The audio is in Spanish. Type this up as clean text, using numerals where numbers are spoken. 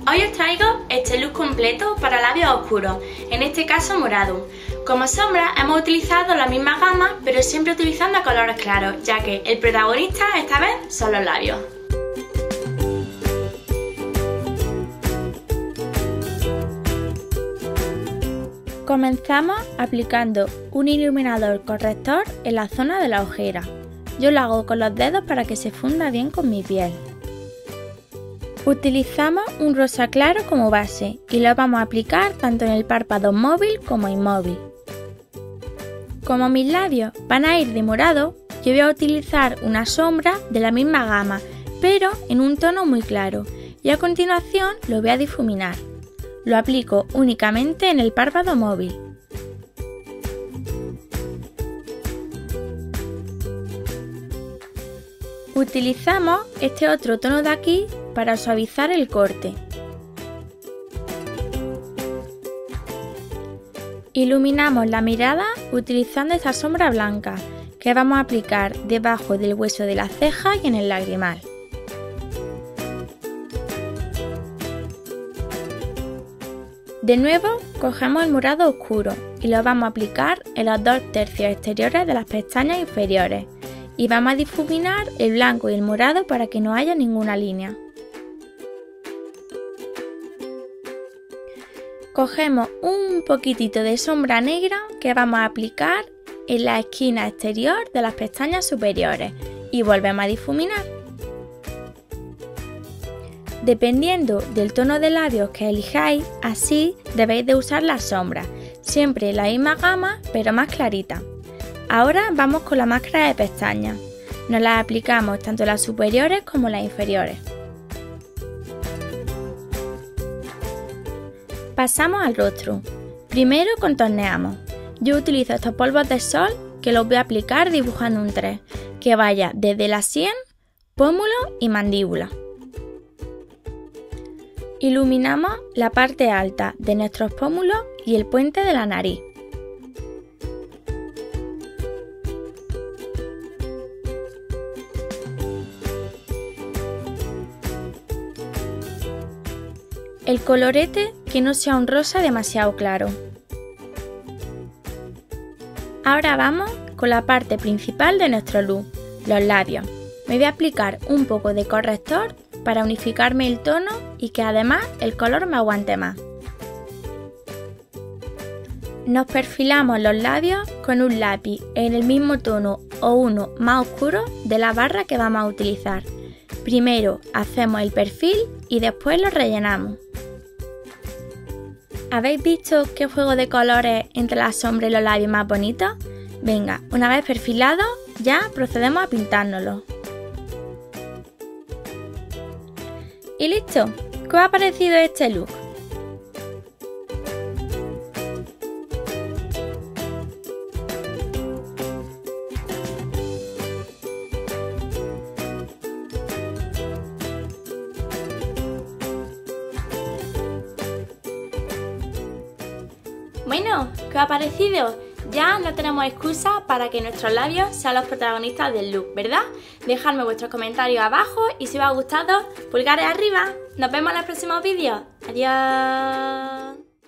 Hoy os traigo este look completo para labios oscuros, en este caso morado. Como sombra hemos utilizado la misma gama, pero siempre utilizando colores claros, ya que el protagonista esta vez son los labios. Comenzamos aplicando un iluminador corrector en la zona de la ojera. Yo lo hago con los dedos para que se funda bien con mi piel. Utilizamos un rosa claro como base y lo vamos a aplicar tanto en el párpado móvil como inmóvil. Como mis labios van a ir de morado, yo voy a utilizar una sombra de la misma gama, pero en un tono muy claro, y a continuación lo voy a difuminar. Lo aplico únicamente en el párpado móvil. Utilizamos este otro tono de aquí para suavizar el corte. Iluminamos la mirada utilizando esta sombra blanca que vamos a aplicar debajo del hueso de la ceja y en el lagrimal. De nuevo cogemos el morado oscuro y lo vamos a aplicar en los 2/3 exteriores de las pestañas inferiores y vamos a difuminar el blanco y el morado para que no haya ninguna línea. Cogemos un poquitito de sombra negra que vamos a aplicar en la esquina exterior de las pestañas superiores y volvemos a difuminar. Dependiendo del tono de labios que elijáis, así debéis de usar las sombras, siempre la misma gama pero más clarita. Ahora vamos con la máscara de pestañas. Nos la aplicamos tanto las superiores como las inferiores. Pasamos al rostro. Primero contorneamos. Yo utilizo estos polvos de sol que los voy a aplicar dibujando un 3, que vaya desde la sien, pómulo y mandíbula. Iluminamos la parte alta de nuestros pómulos y el puente de la nariz. El colorete que no sea un rosa demasiado claro. Ahora vamos con la parte principal de nuestro look, los labios. Me voy a aplicar un poco de corrector para unificarme el tono y que además el color me aguante más. Nos perfilamos los labios con un lápiz en el mismo tono o uno más oscuro de la barra que vamos a utilizar. Primero hacemos el perfil y después lo rellenamos. ¿Habéis visto qué juego de colores entre la sombra y los labios más bonitos? Venga, una vez perfilados, ya procedemos a pintárnoslo. Y listo, ¿qué os ha parecido este look? Bueno, ¿qué os ha parecido? Ya no tenemos excusa para que nuestros labios sean los protagonistas del look, ¿verdad? Dejadme vuestros comentarios abajo y si os ha gustado, pulgares arriba. Nos vemos en los próximos vídeos. Adiós.